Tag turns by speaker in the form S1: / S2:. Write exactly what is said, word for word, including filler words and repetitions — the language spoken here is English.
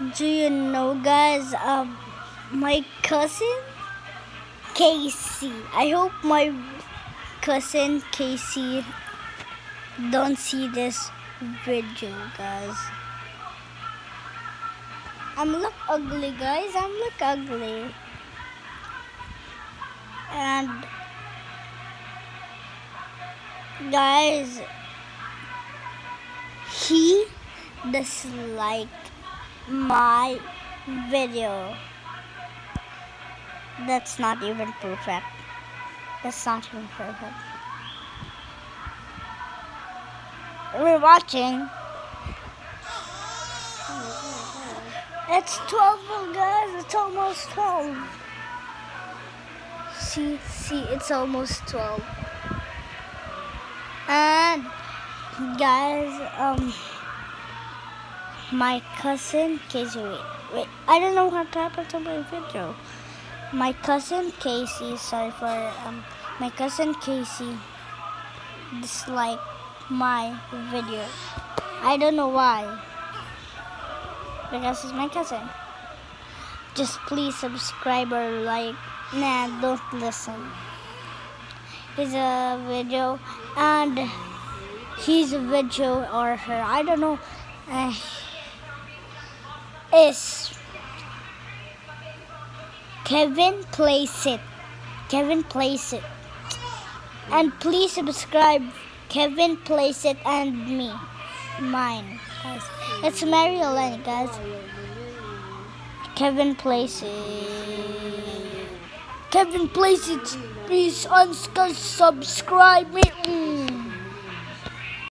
S1: Do you know, guys, um, my cousin Casey. I hope my cousin Casey don't see this video, guys. I'm look ugly, guys. I'm look ugly. And guys, he disliked my video. That's not even perfect. That's not even perfect. We're watching. It's twelve, guys. It's almost twelve. See, see, it's almost twelve. And guys, um, my cousin Casey. Wait, wait. I don't know what happened to my video. My cousin Casey. Sorry for um. My cousin Casey disliked my video. I don't know why. Because he's my cousin. Just please subscribe or like. Nah, don't listen. His a video and his video or her, I don't know, uh, is Kevin Plays It. Kevin Plays It. And please subscribe Kevin Plays It and me. Mine, guys. It's Mary Elaine, guys. Kevin Plays It. Kevin Plays It. Please unsubscribe me.